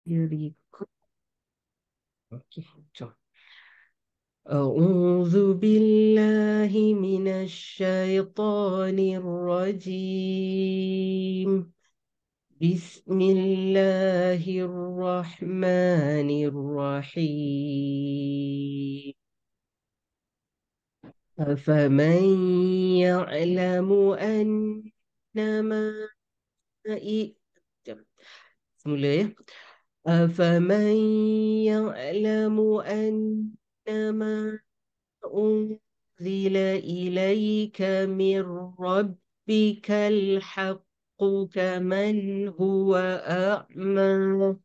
diriku. Oke, coba. أعوذ بالله من الشيطان الرجيم. بسم الله الرحمن الرحيم. أفمن يعلم أنما بسم الله. أفمن يعلم أنما أنزل إليك من ربك الحق كمن هو أعمى.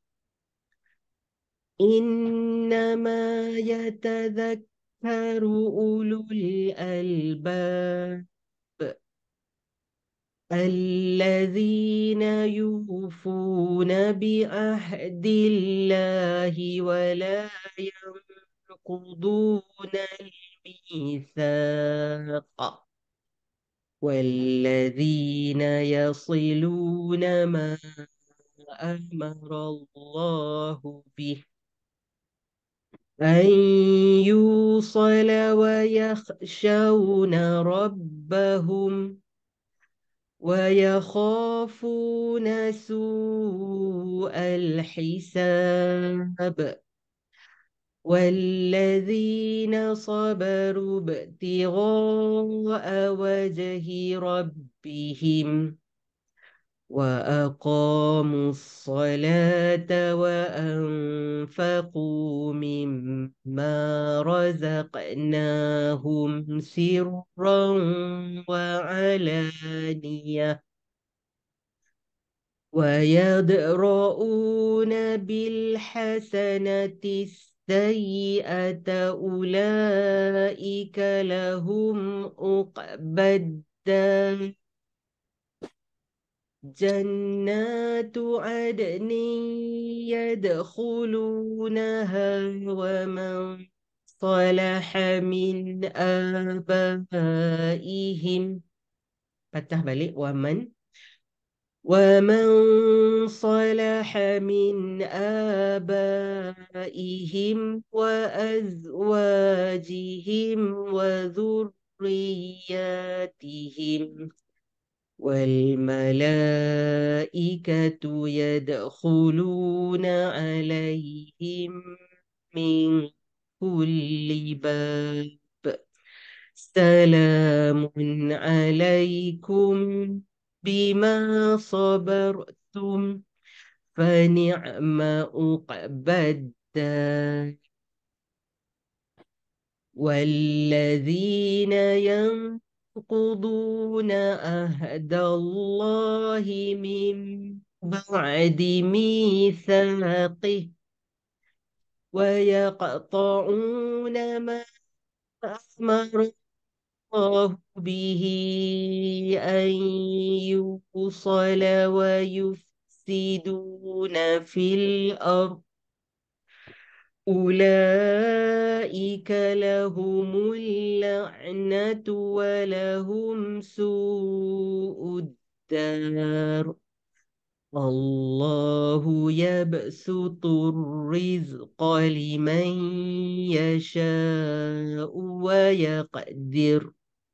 إنما يتذكر أولو الألباب الذين يوفون بعهد الله ولا ينقضون الميثاق والذين يصلون ما أمر الله به أن يوصل ويخشون ربهم ويخافون سوء الحساب والذين صبروا ابتغاء وجه ربهم وأقاموا الصلاة وأنفقوا مما رزقناهم سرا وعلانية ويدرؤون بالحسنة السيئة أولئك لهم عقبى الدار جنات عدن يدخلونها ومن صلح من آبائهم فتح balik ومن صلح من آبائهم وأزواجهم وذرياتهم والملائكة يدخلون عليهم من كل باب سلام عليكم بما صبرتم فنعم عقبى الدار والذين ينقضون عهد الله من بعد ميثاقه ويقطعون ما أمر الله به أن يوصل ويفسدون في الأرض أولئك لهم اللعنة ولهم سوء الدار الله يبسط الرزق لمن يشاء ويقدر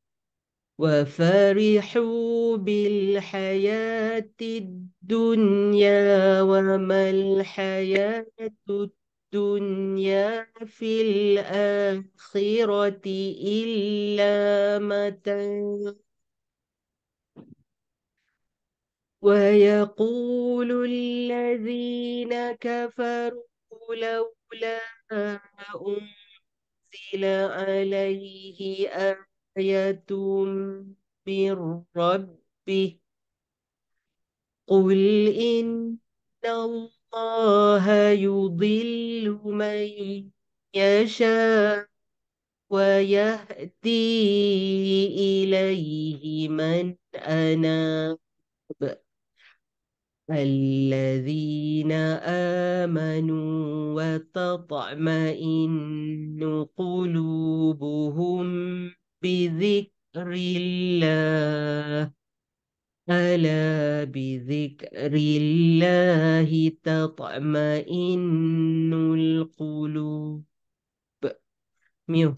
وفرحوا بالحياة الدنيا وما الحياة الدنيا في الآخرة إلا متاع ويقول الذين كفروا لولا أنزل عليه آية من ربه قل إن الله يضل من يشاء ويهدي إليه من أناب الذين آمنوا وتطمئن قلوبهم بذكر الله ألا بذكر الله تطمئن القلوب. ميو.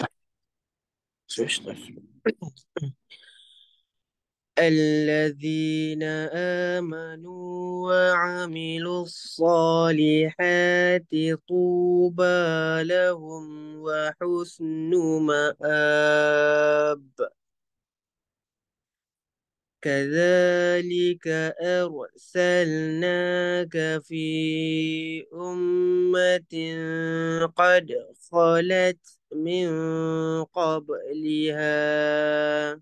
الذين آمنوا وعملوا الصالحات طوبى لهم وحسن مآب. كذلك أرسلناك في أمة قد خلت من قبلها.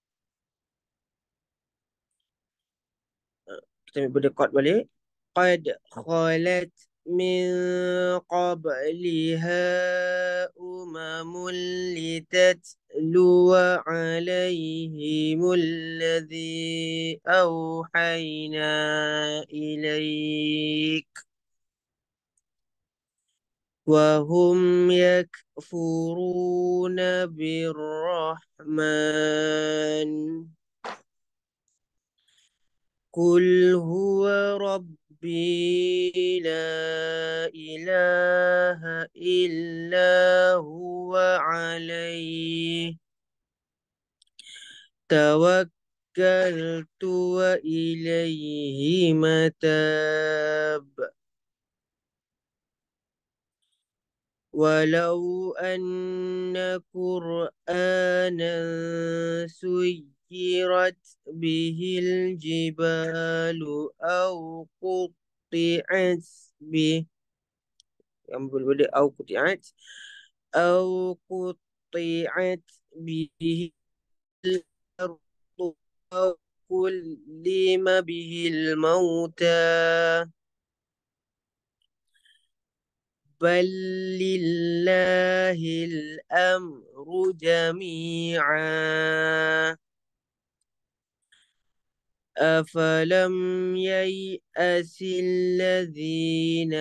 Kita ambil berdekat balik. Qad khalat min qabliha umamun litatluwa alaihimul ladzi awhayna ilaik wa hum yakfuruna birrahman. قل هو ربي لا إله إلا هو عليه توكلت وإليه متاب. ولو أن قرآنا سيرت به الجبال أو قطعت به yang berbeda أو قطعت به الأرض أو كلم به الموتى بل لله الأمر جميعا. أفلم ييأس الذين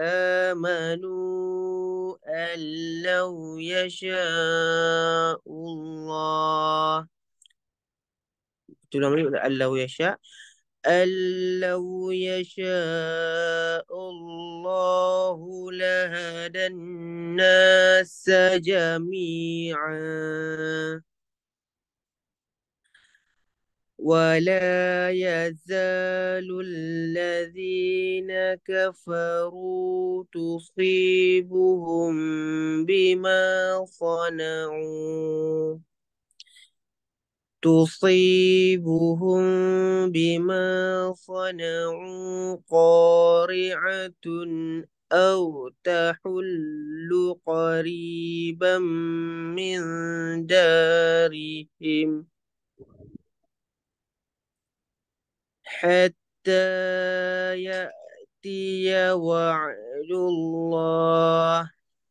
آمنوا أن لو يشاء الله أن لو يشاء أن لو يشاء الله لهدى الناس جميعا ولا يزال الذين كفروا تصيبهم بما صنعوا قارعة أو تحل قريبا من دارهم حتى يأتي وعد الله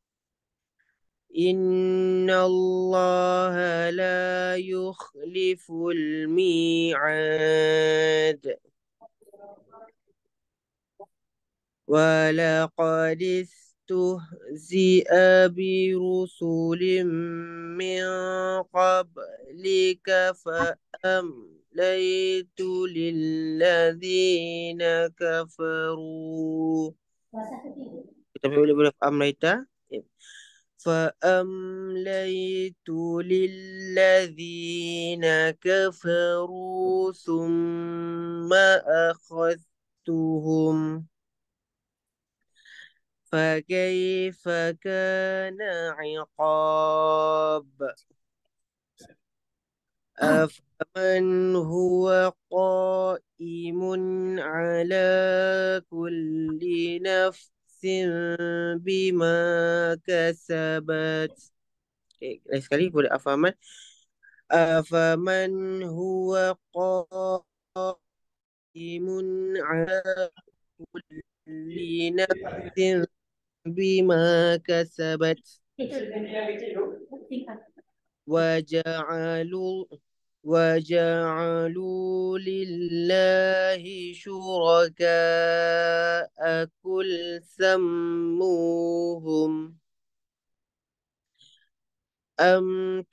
إن الله لا يخلف الميعاد. ولقد استهزئ برسل من قبلك فأمليت للذين كفروا. Kita boleh amlaita. فأمليت للذين كفروا ثم أخذتهم فكيف كان عقاب. أفمن هو قائم على كل نفس بما كسبت. Lagi sekali boleh أفمن هو قائم على كل نفس بما كسبت وجعلوا وجعلوا لله شركاء قل سموهم أم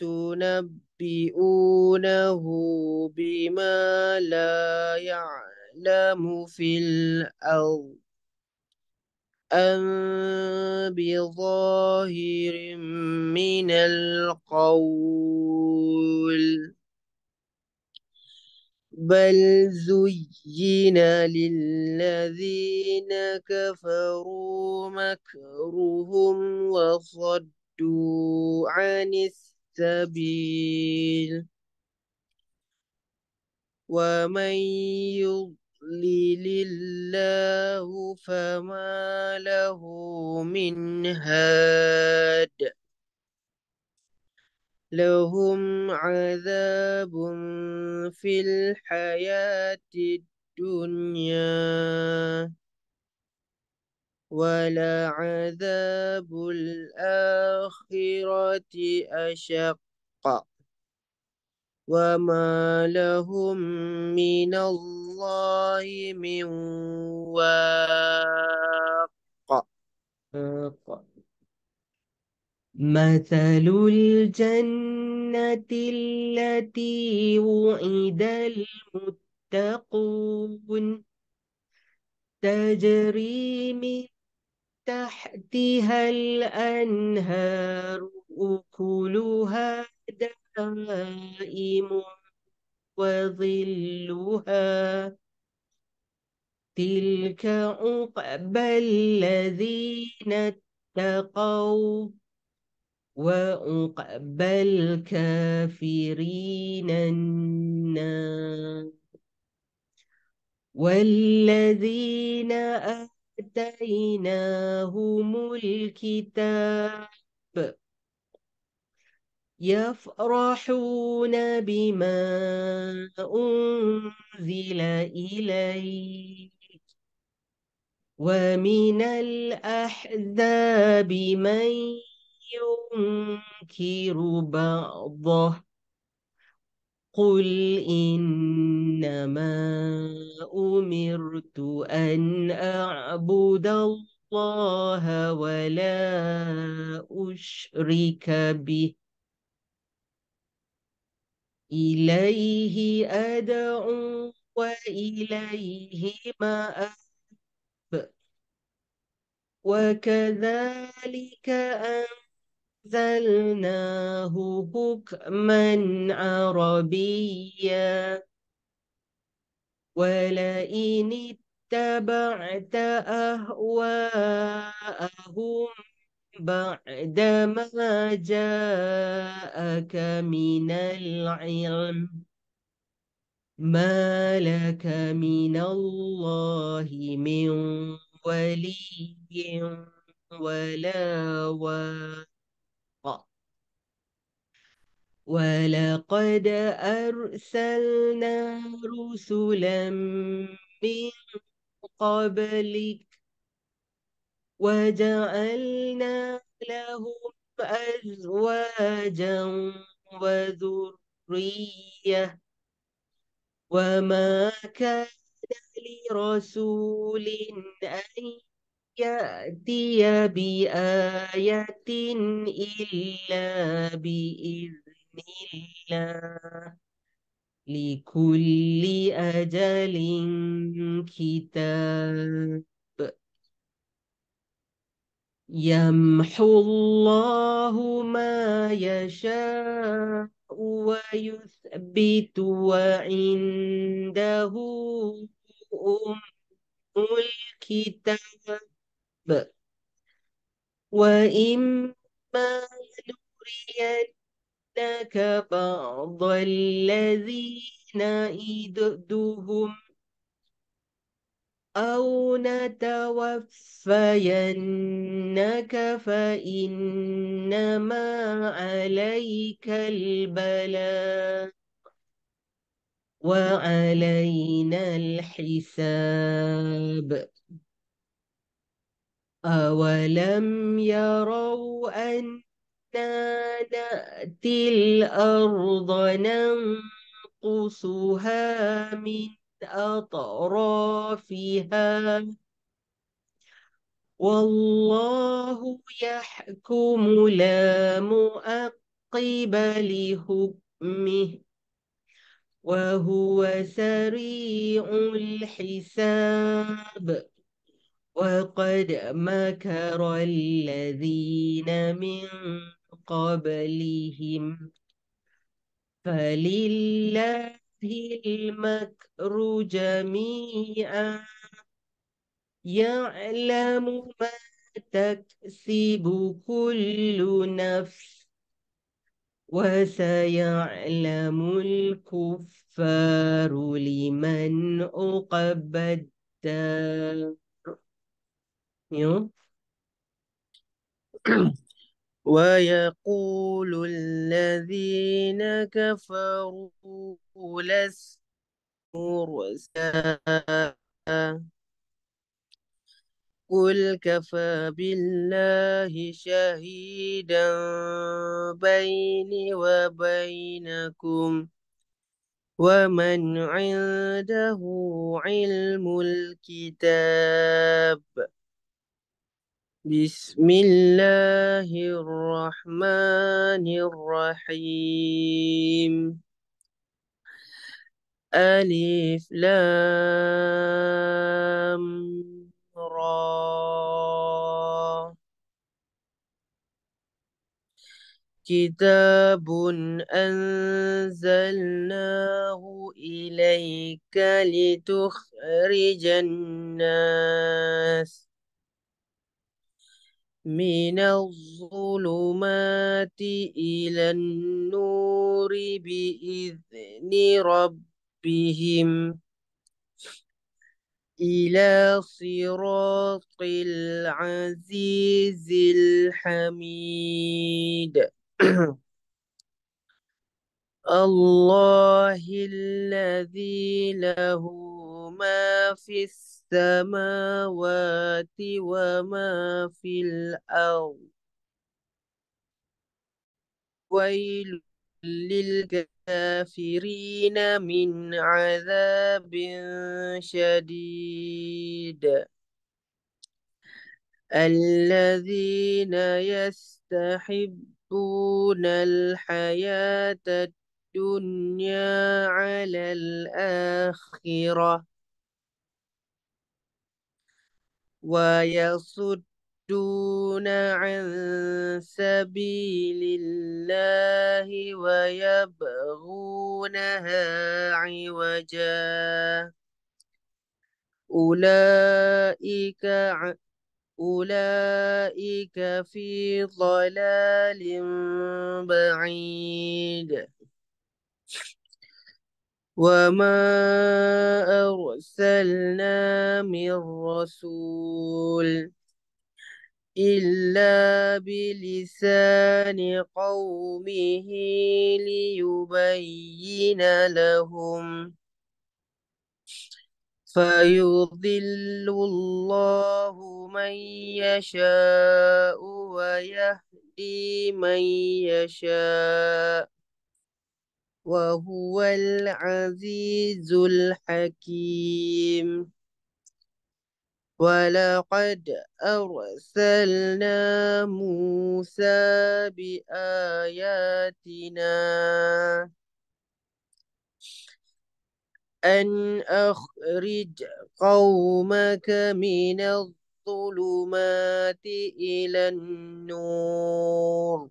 تنبئونه بما لا يعلم في الأرض أم بظاهر من القول بل زين للذين كفروا مكرهم وصدوا عن السبيل ومن يضلل الله فما له من هاد لهم عذاب في الحياة الدنيا ولعذاب الآخرة أشق وما لهم من الله من واق. مثل الجنة التي وعد المتقون تجري من تحتها الأنهار أكلها دائم وظلها تلك عقبى الذين اتقوا وعقبى الكافرين النار والذين آتيناهم الكتاب يفرحون بما أنزل إليك ومن الأحزاب من ينكر بعضه قل إنما أمرت أن أعبد الله ولا أشرك به إليه أدعو وإليه مآب وكذلك أنزلناه حكما عربيا ولئن اتبعت أهواءهم بعدما جاءك من العلم ما لك من الله من ولي ولا واق ولقد أرسلنا رسلا من قبلك وجعلنا لهم أزواجا وذرية وما كان لرسول أن يأتي بآية إلا بإذن الله لكل أجل كتاب يمحو الله ما يشاء ويثبت وعنده أم الكتاب وإما نرينك بعض الذي نعدهم أو نتوفينك فإنما عليك البلاغ وعلينا الحساب أولم يروا أنا نأتي الأرض ننقصها من أطرافها والله يحكم لا مؤقت قبل حكمه وهو سريع الحساب وقد مكر الذين من قبلهم فلله المكر جميعا يعلم ما تكسب كل نفس وسيعلم الكفار لمن عقبى الدار. يو. ويقول الذين كفروا لست مرسلا قل كفى بالله شهيدا بيني وبينكم ومن عنده علم الكتاب بسم الله الرحمن الرحيم ألف لام را كتاب أنزلناه إليك لتخرج الناس من الظلمات إلى النور بإذن ربهم إلى صراط العزيز الحميد الله الذي له ما في السماوات وما في الأرض ويل للكافرين من عذاب شديد الذين يستحبون الحياة الدنيا على الآخرة ويصدون عن سبيل الله ويبغونها عوجا أولئك أولئك في ضلال بعيد وما أرسلنا من رسول إلا بلسان قومه ليبين لهم فيضل الله من يشاء ويهدي من يشاء وهو العزيز الحكيم ولقد أرسلنا موسى بآياتنا أن أخرج قومك من الظلمات إلى النور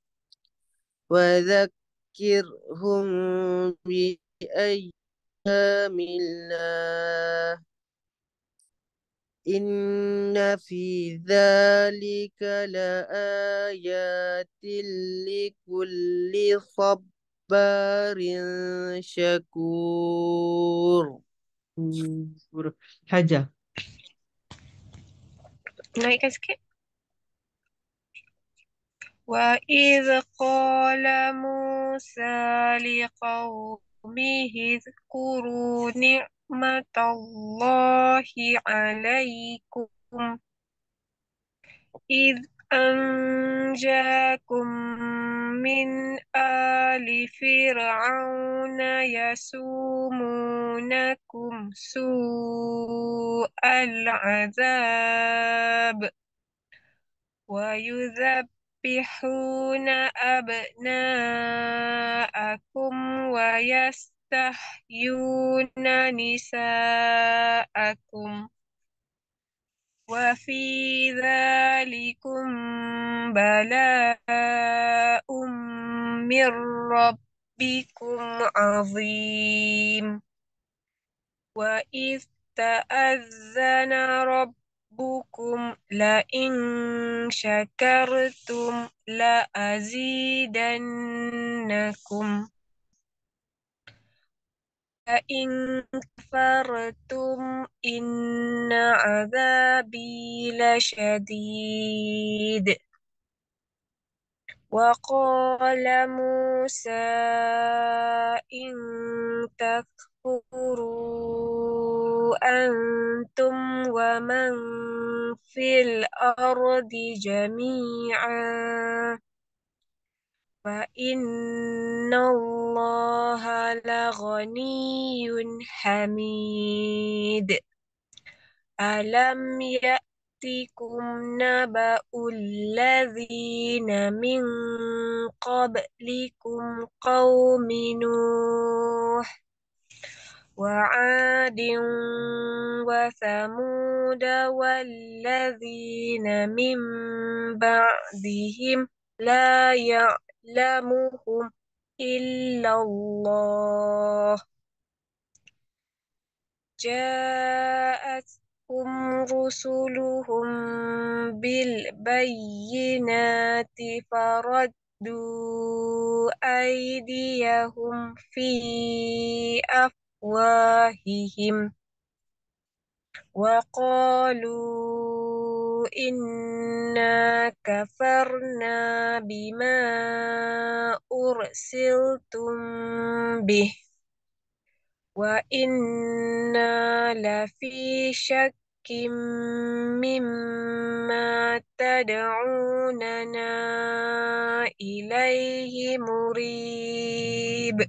وذكرهم بأيام الله إن في ذلك لآيات لكل صبار شكور. حاجة. naikkan sikit. وإذ قال موسى لقومه اذكروا نعمة الله عليكم إذ أنجاكم من آل فرعون يسومونكم سوء العذاب ويذبحون يذبحون أبناءكم ويستحيون نساءكم وفي ذلكم بلاء من ربكم عظيم وإذ تأذن ربكم لئن شكرتم لأزيدنكم لئن كفرتم إن عذابي لشديد وقال موسى إن تكفروا أنتم ومن في الأرض جميعا فإن الله لغني حميد ألم يأتكم نبأ الذين من قبلكم قوم نوح وعاد وثمود والذين من بعدهم لا يعلمهم إلا الله جاءتهم رسلهم بالبينات فردوا أيديهم في أفواههم وقالوا إنا كفرنا بما أرسلتم به وإنا لفي شك مما تدعوننا إليه مريب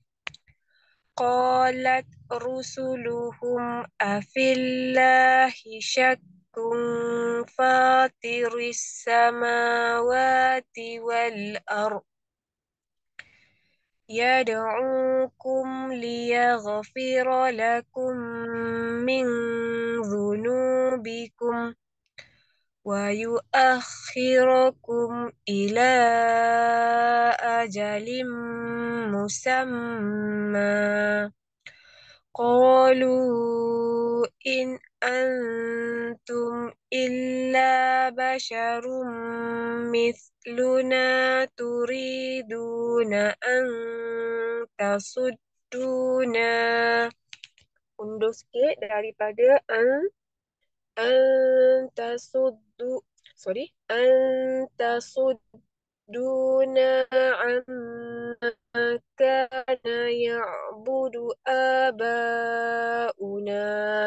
قالت رسلهم أفي الله شك فاطر السماوات والأرض يدعوكم ليغفر لكم من ذنوبكم ويؤخركم إلى أجل مسمى قالوا إن أنتم إلا بشر مثلنا تريدون أن تصدونا undur sikit daripada an tasuddu an tasudduna amma kana ya'budu abauna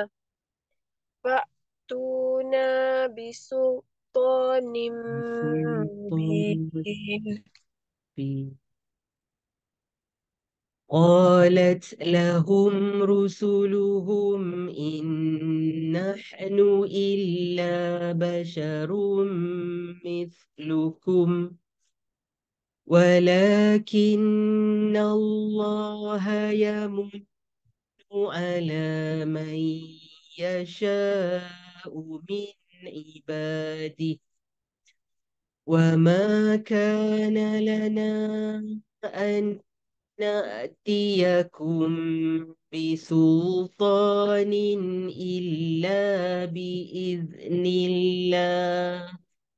fa'tuna bisultanin سلطان mubin. مبين. قالت لهم رسلهم إن نحن إلا بشر مثلكم ولكن الله يمن على من يشاء من عباده وما كان لنا أن نأتيكم بسلطان إلا بإذن الله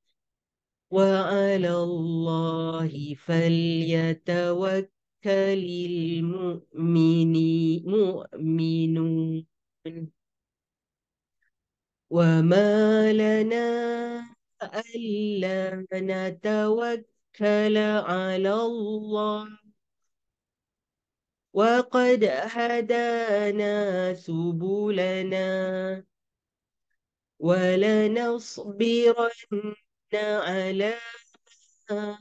وعلى الله فليتوكل المؤمنون وما لنا ألا نتوكل على الله وقد هدانا سبلنا ولنصبرن على ما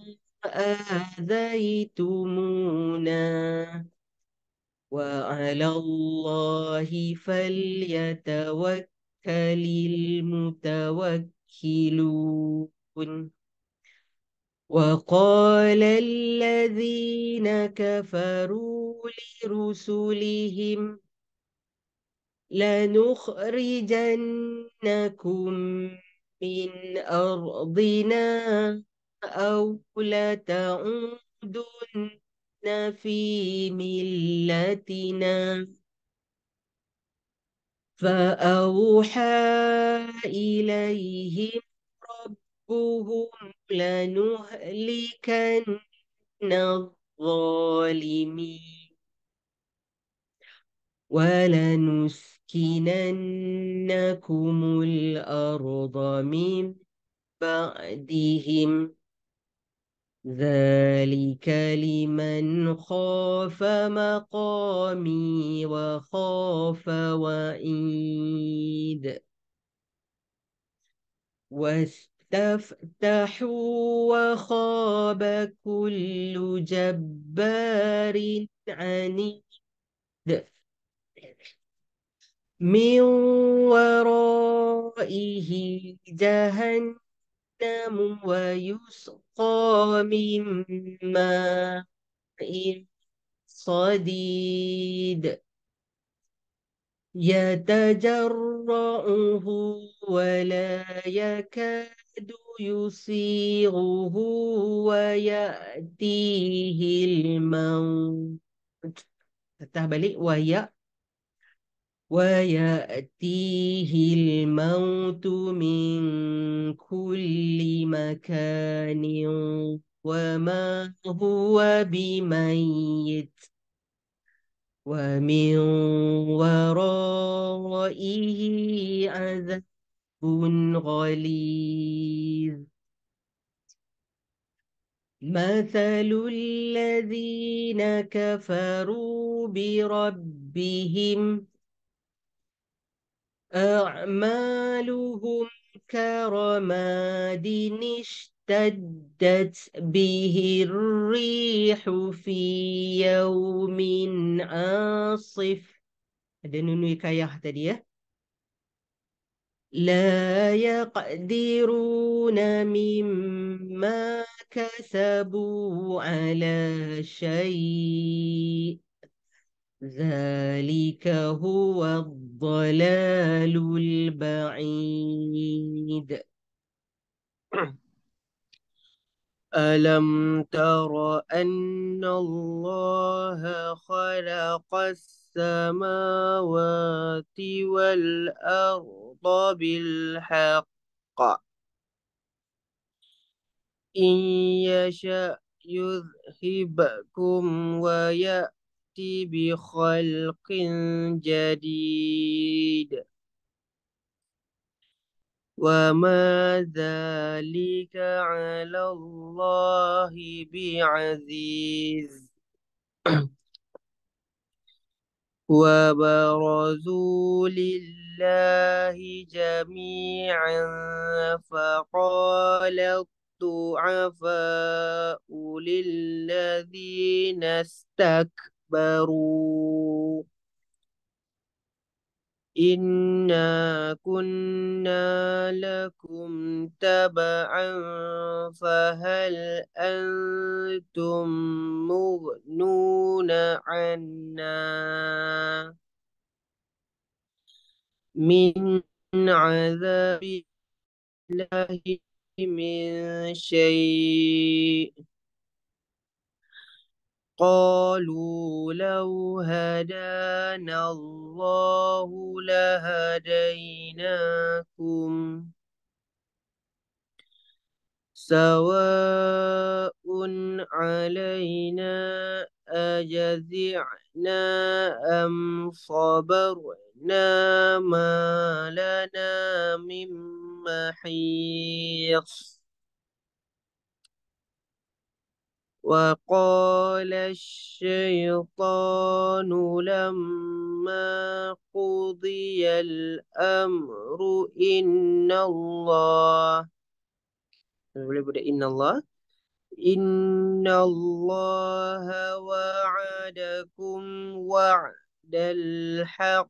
آذيتمونا وعلى الله فليتوكل المتوكلون وقال الذين كفروا لرسلهم لنخرجنكم من أرضنا أو لتعودن في ملتنا فأوحى إليهم ربهم لنهلكن الظالمين ولنسكننكم الأرض من بعدهم ذلك لمن خاف مقامي وخاف وعيد واستفتحوا وخاب كل جبار عنيد من ورائه جهنم ويسقى من ماء صديد يتجرعه ولا يكاد يسيغه ويأتيه الموت تفتح balik ويأتيه الموت من كل مكان وما هو بميت ومن ورائه عذاب غليظ مثل الذين كفروا بربهم أعمالهم كرماد اشتدت به الريح في يوم عاصف ada nunu hikayah tadi ya لا يقدرون مما كسبوا على شيء ذلك هو الضلال البعيد ألم تر أن الله خلق السماوات والأرض بالحق إن يشأ يذهبكم ويأتي بخلق جديد وما ذلك على الله بعزيز وبرزوا لله جميعا فقال الضعفاء للذين استكبروا إنا كنا لكم تبعا فهل أنتم مغنون عنا من عذاب الله من شيء قالوا لو هدانا الله لهديناكم سواء علينا أجزعنا أم صبرنا ما لنا من محيص وقال الشيطان لما قضي الأمر إن الله وعدكم وعد الحق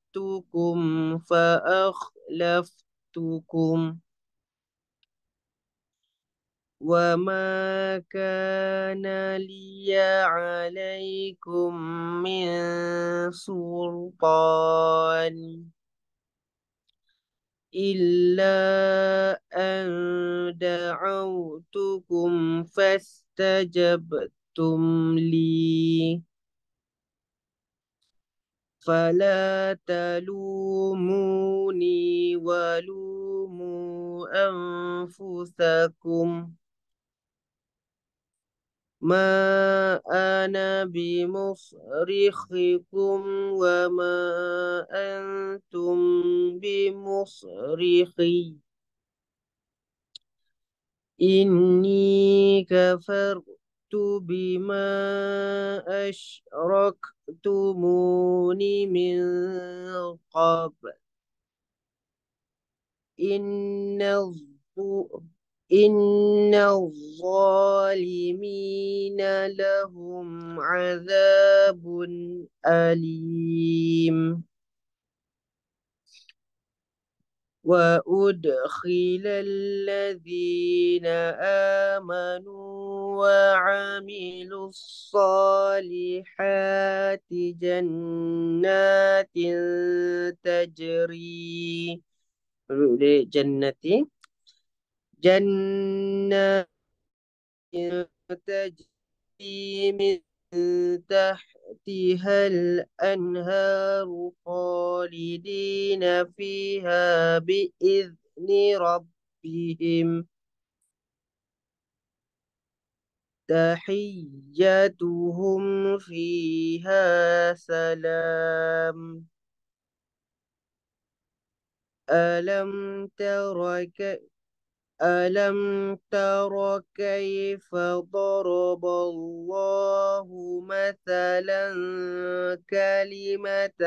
ووعدتكم فأخلفتكم وما كان لي عليكم من سلطان إلا أن دعوتكم فاستجبتم لي فلا تلوموني ولوموا أنفسكم ما أنا بمصرخكم وما أنتم بمصرخي إني كفرت بما أشركتمون من قبل إن إن الظالمين لهم عذاب أليم وأدخل الذين آمنوا وعملوا الصالحات جنات تجري جنة جنات تجري من تحتها الأنهار خالدين فيها بإذن ربهم تحيتهم فيها سلام ألم تر ألم تر كيف ضرب الله مثلا كلمة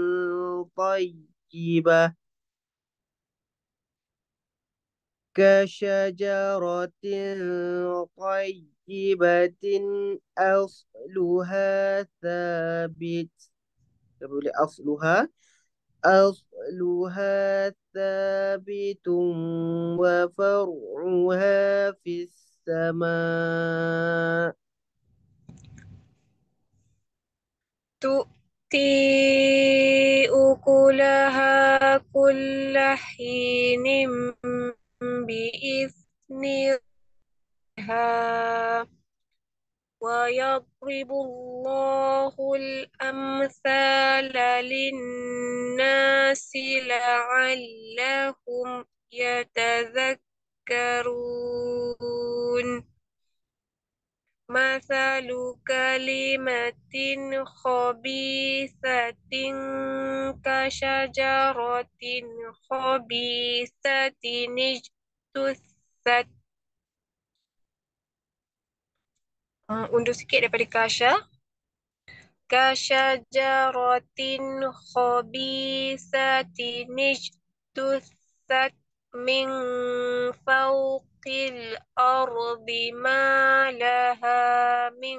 طيبة كشجرة طيبة أصلها ثابت أصلها ثابت وفرعها في السماء تؤتي أكلها كل حين بإذن ربها ويضرب الله الأمثال للناس لعلهم يتذكرون مثل كلمة خبيثة كشجرة خبيثة اجتثت undur sikit daripada Kasha. كشجرة خبيثة اجتثت من فوق الأرض ما لها من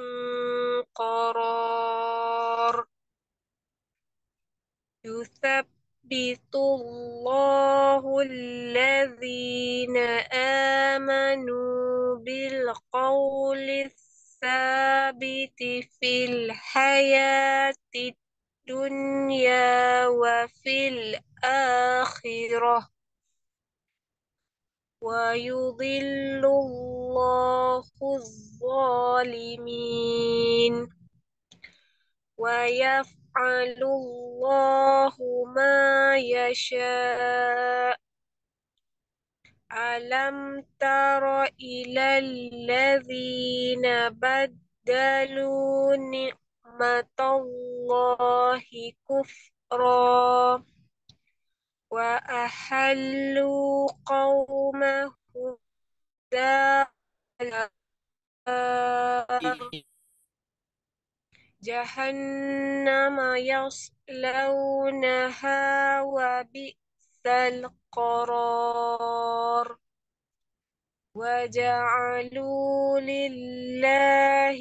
قرار يثبت الله الذين آمنوا بالقول الثابت في الحياة الدنيا وفي الآخرة ويضل الله الظالمين ويفعل الله ما يشاء ألم تر إلى الذين بدلوا نعمة الله كفرا وأحلوا قومهم دار جهنم يصلونها وبئس القرار وجعلوا لله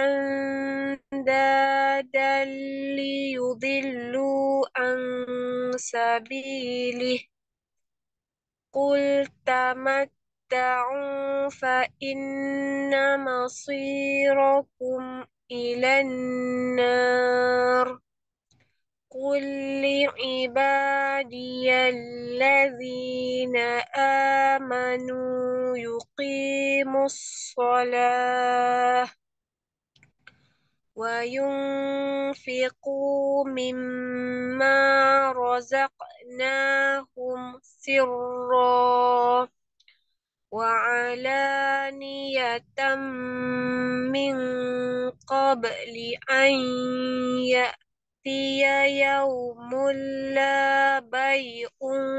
أندادا ليضلوا عن سبيله قل تمت تمتعوا فإن مصيركم إلى النار قل لعبادي الذين آمنوا يقيموا الصلاة وينفقوا مما رزقناهم سرا وعلانية من قبل أن يأتي يوم لا بيع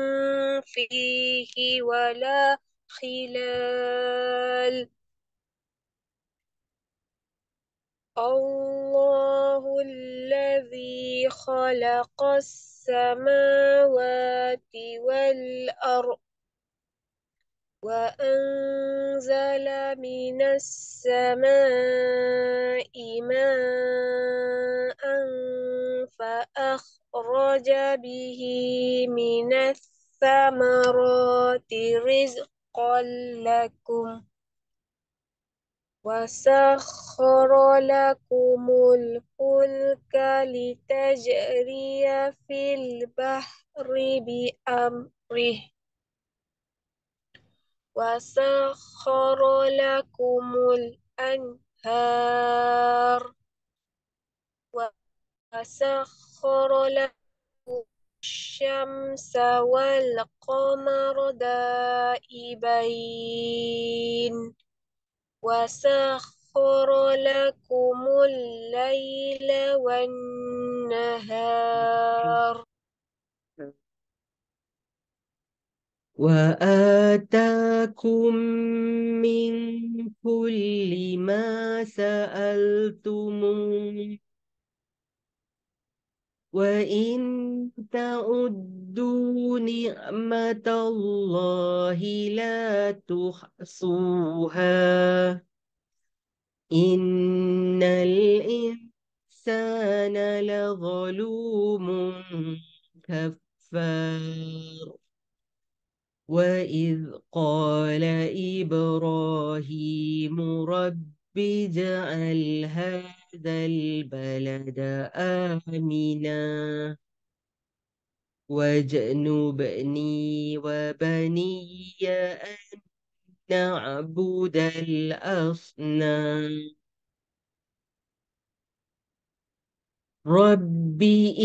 فيه ولا خلال الله الذي خلق السماوات والأرض وأنزل من السماء ماء فأخرج به من الثمرات رزقا لكم وسخر لكم الفلك لتجري في البحر بأمره وسخر لكم الأنهار وسخر لكم الشمس والقمر دائبين وسخر لكم الليل والنهار وآتاكم من كل ما سألتموه وإن تعدوا نعمة الله لا تحصوها إن الإنسان لظلوم كفار وإذ قال إبراهيم رب اجعل هذا البلد آمنا واجنبني وبني أن نعبد الأصنام رب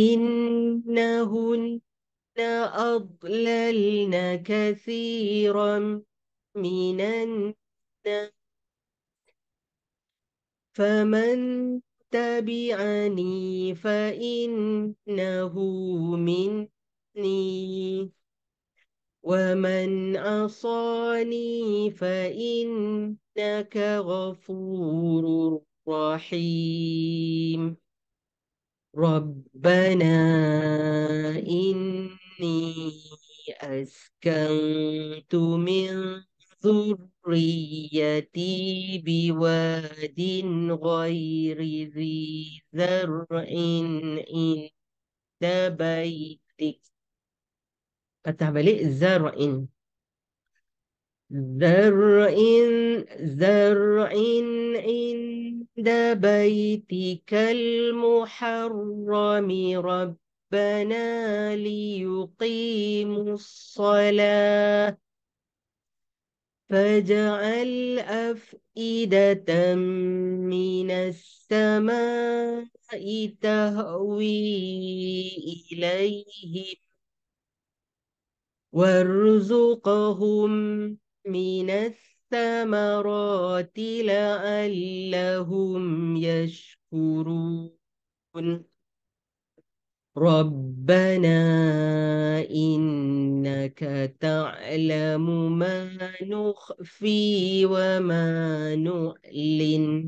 إنهن أضللن كثيرا من الناس فمن تبعني فإنه مني ومن عصاني فإنك غفور رحيم ربنا إني أسكنت من ذريتي بواد غير ذي زرع عند بيتك فتح بالي زرع زرع زرع عند بيتك المحرم ربنا ليقيموا الصلاة فاجعل أفئدة من السماء تهوي إليهم وارزقهم من الثمرات لعلهم يشكرون ربنا إنك تعلم ما نخفي وما نعلن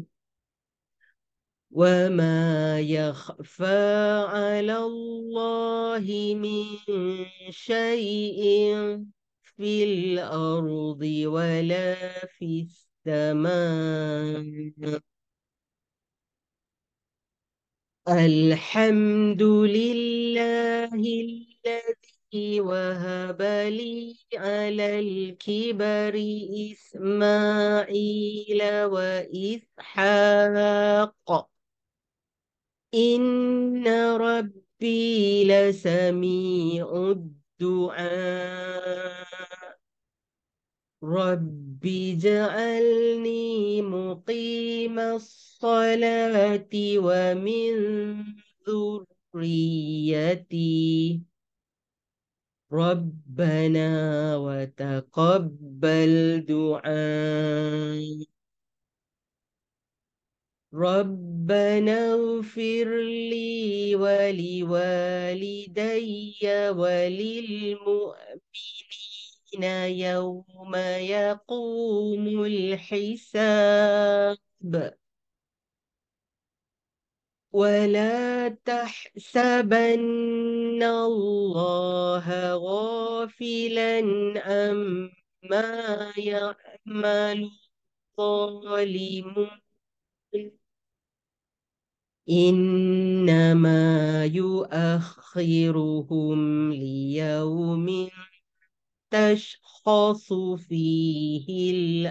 وما يخفى على الله من شيء في الأرض ولا في السماء الحمد لله الذي وهب لي على الكبر إسماعيل وإسحاق إن ربي لسميع الدعاء رب اجعلني مقيم الصلاة ومن ذريتي ربنا وتقبل دعاء ربنا اغفر لي ولوالدي وللمؤمنين يوم يقوم الحساب ولا تحسبن الله غافلا عما يعمل الظالمون إنما يؤخرهم ليوم تشخص فيه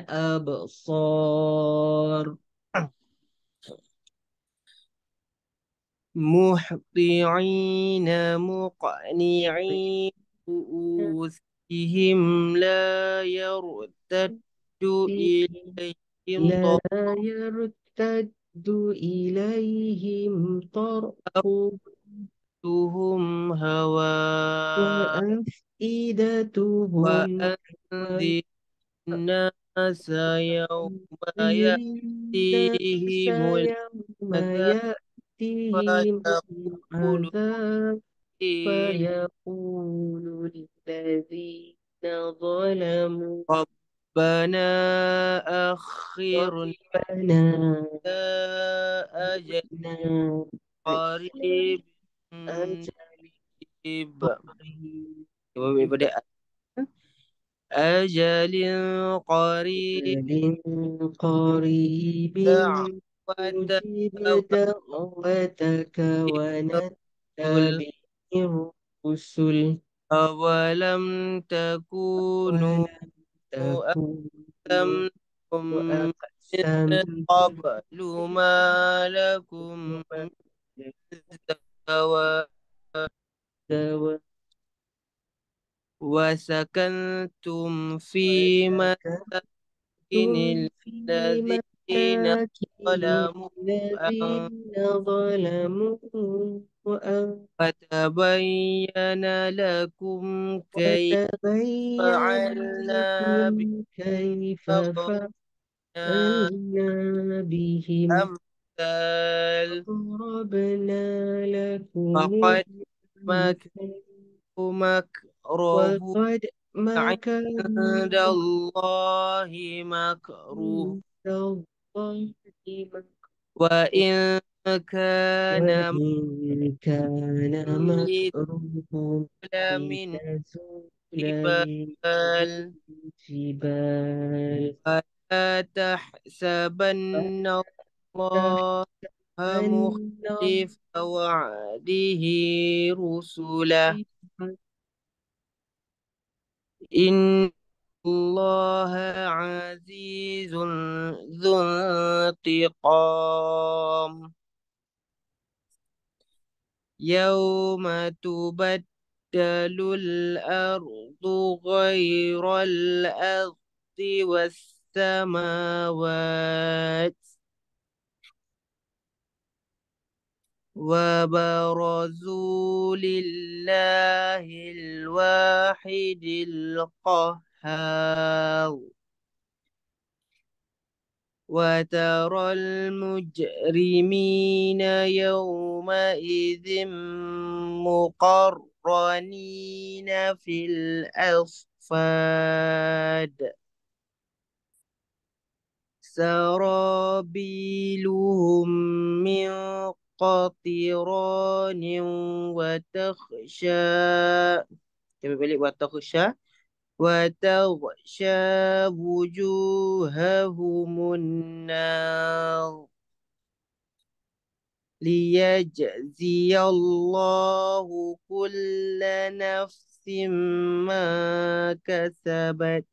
الأبصار مهطعين مقنعي رؤوسهم لا يرتد إليهم لا يرتد إليهم طرفهم طرفهم هواء وأفئدتهم وأنذر الناس يوم الناس يأتيهم يوم العذاب يأتيهم فيقول العذاب فيقول الذين ظلموا ربنا أخرنا ربنا أجل إلى قريب أجل نجيب قريب أجل قريب قريب دعوة نجيب دعوتك الرسل ونتبع الرسل أولم تكونوا ولم تكونوا أقسمتم من وأقسمتم قبل ما لكم من زوال وسكنتم في مساكن وسكنتم في الذين مساكن ظلموا الذين ظلموا وتبين لكم كيف وتبين فعلنا لكم كيف بأخذنا فعلنا بهم أمثال وضربنا لكم فقد الأمثال مكره وقد مكرنا عند الله مكره عند الله وإن كان وإن كان مكرهم لمن لتزول منه الجبال الجبال فلا تحسبن الله فتحسبن مخلف وعده رسله إن الله عزيز ذو انتقام يوم تبدل الأرض غير الأرض والسماوات وبرزوا لله الواحد القهار وترى المجرمين يومئذ مقرنين في الأصفاد سرابيلهم من قطران وتخشى coba balik وتغشى وجوههم النار ليجزي الله كل نفس ما كسبت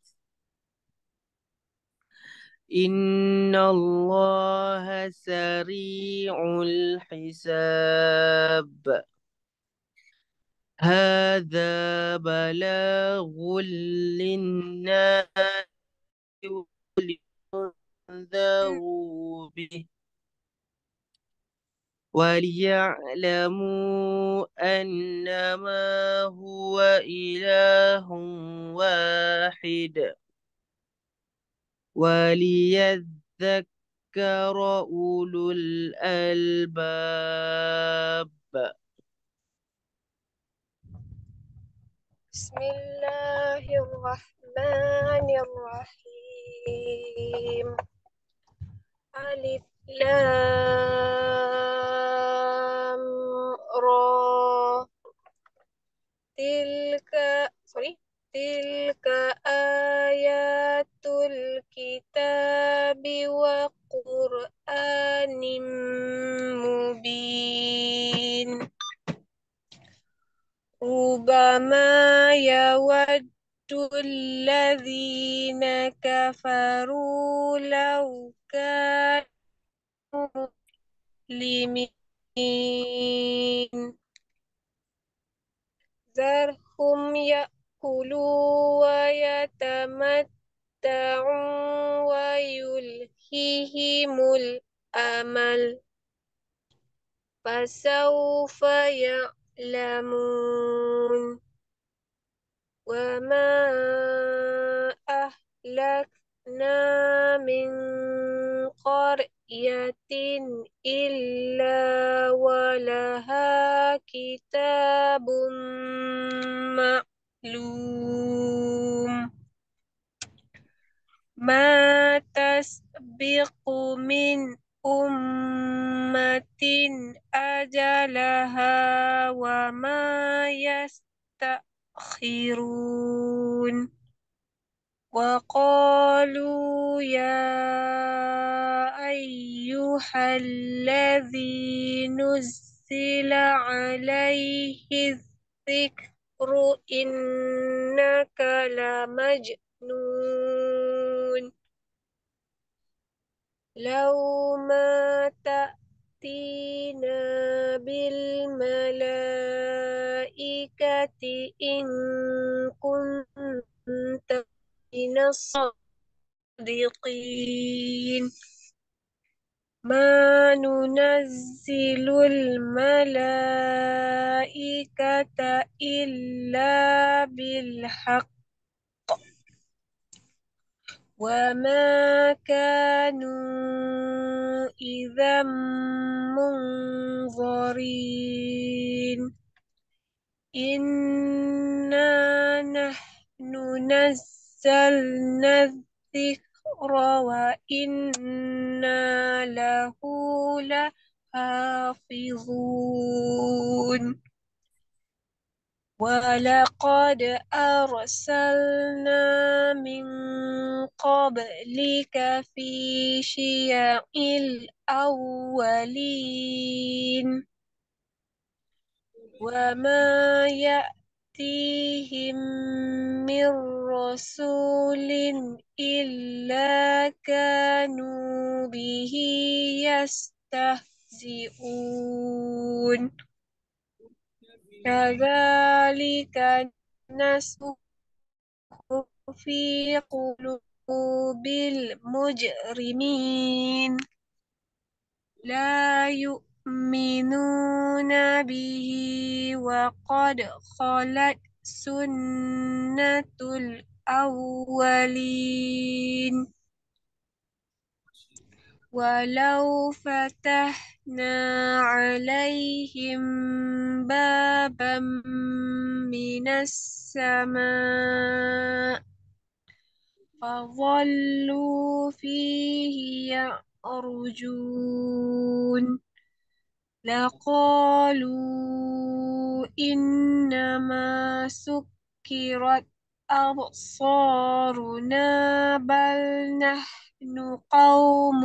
إن الله سريع الحساب هذا بلاغ للناس ولينذروا به وليعلموا أنما هو إله واحد وليذكر أولو الألباب بسم الله الرحمن الرحيم ألف لام را تلك تلك آيات الكتاب وقرآن مبين ربما يود الذين كفروا لو كانوا مسلمين ذرهم يأكلوا ويتمتعوا ويلههم الأمل فسوف يعلمون وما أهلكنا من قرية إلا ولها كتاب معلوم ما تسبق من أمة أجلها وما يستأخرون وقالوا يا أيها الذي نزل عليه الذكر إنك لمجنون لو ما تأتينا بالملائكة إن كنت من الصادقين ما ننزل الملائكة إلا بالحق وما كانوا إذا منظرين إنا نحن نزلنا الذكر وإنا له لحافظون ولقد أرسلنا من قبلك في شيع الأولين وما يأتيهم من رسول إلا كانوا به يستهزئون كذلك نسلكه في قلوب المجرمين لا يؤمنون به وقد خلت سنة الأولين ولو فتحنا عليهم بابا من السماء فظلوا فيه يعرجون لقالوا إنما سكرت أبصارنا بل نحن قوم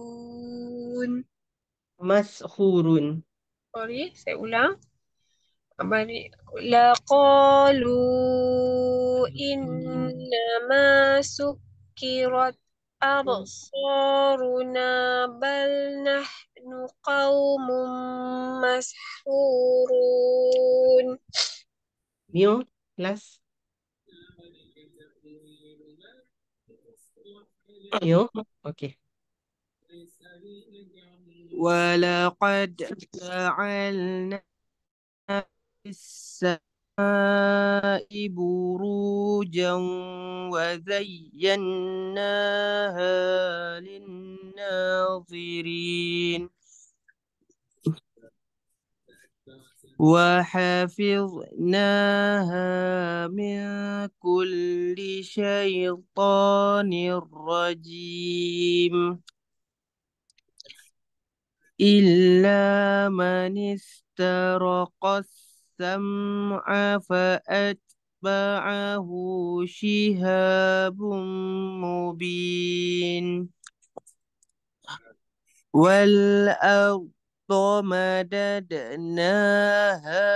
مسحورون. مسحور Sorry, saya ulang. لقالوا إنما سكرت أبصارنا بل نحن قوم مسحورون. Mute, class. Mute. Okay. ولقد جعلنا في السماء بروجا وزيناها للناظرين وحفظناها من كل شيطان رجيم إلا من استرق السمع فأتبعه شهاب مبين والأرض مددناها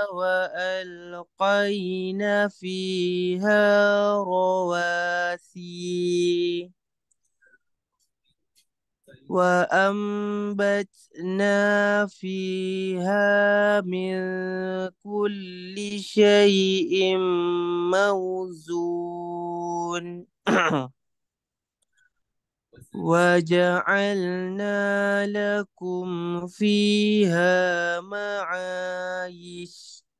وألقينا فيها رواسي وأنبتنا فيها من كل شيء موزون وجعلنا لكم فيها معايش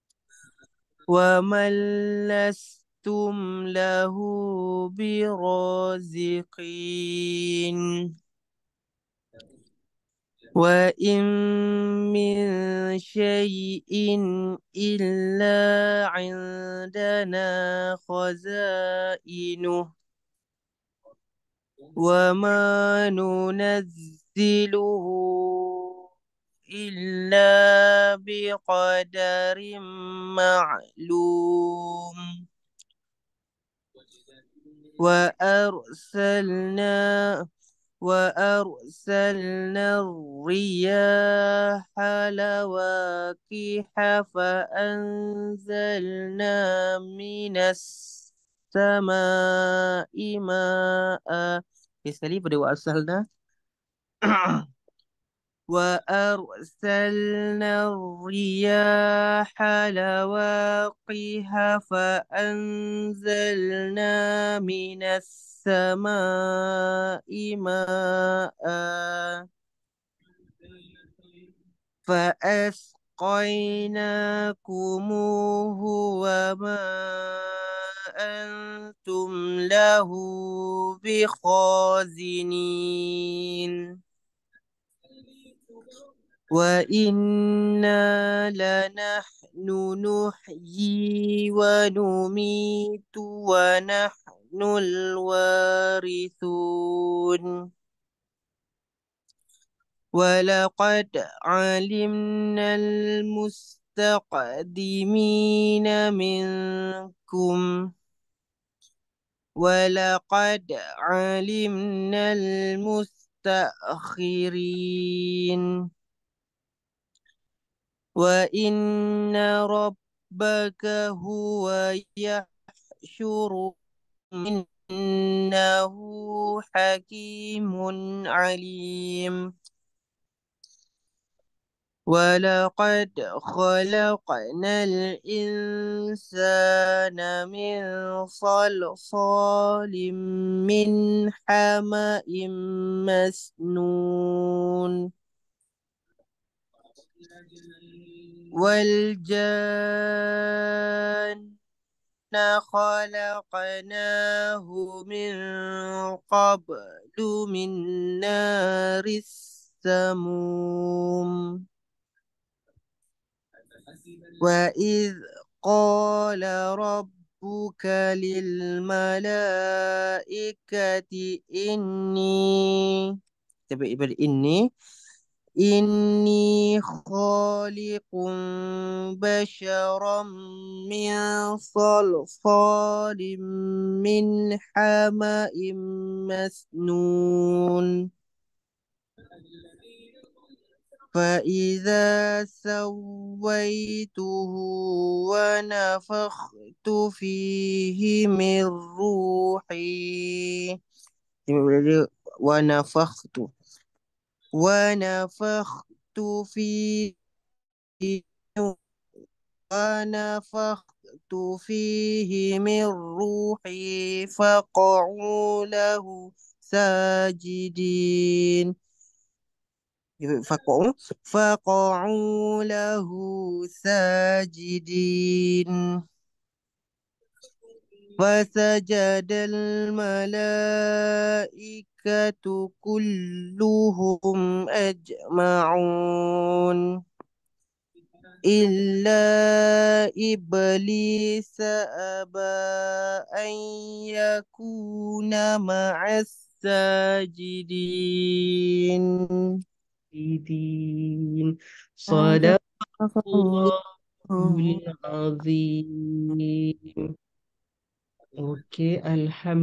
ومن لستم له برازقين وإن من شيء إلا عندنا خزائنه وما ننزله إلا بقدر معلوم وأرسلنا الرياح لواقح فأنزلنا من السماء ماء sekali pada وأرسلنا وأرسلنا الرياح لواقح فأنزلنا من السماء ماء فأسقيناكموه وما أنتم له بخازنين وإنا لنحن نحيي ونميت ونحن الوارثون ولقد علمنا المستقدمين منكم ولقد علمنا المستأخرين وإن ربك هو يحشر إنه حكيم عليم ولقد خلقنا الإنسان من صلصال من حمأ مسنون والجان خلقناه من قبل من نار السموم وإذ قال ربك للملائكة إني خالق بشرا من صلصال من حمأ مسنون فإذا سويته ونفخت فيه من روحي ونفخت ونفخت فيه ونفخت فيه من روحي فقعوا له ساجدين فقعوا له ساجدين فسجد الملائكة كلهم أجمعون إلا إبليس أبى أن يكون مع الساجدين دين. صدق صدق الله العظيم. Oke, alhamdulillah.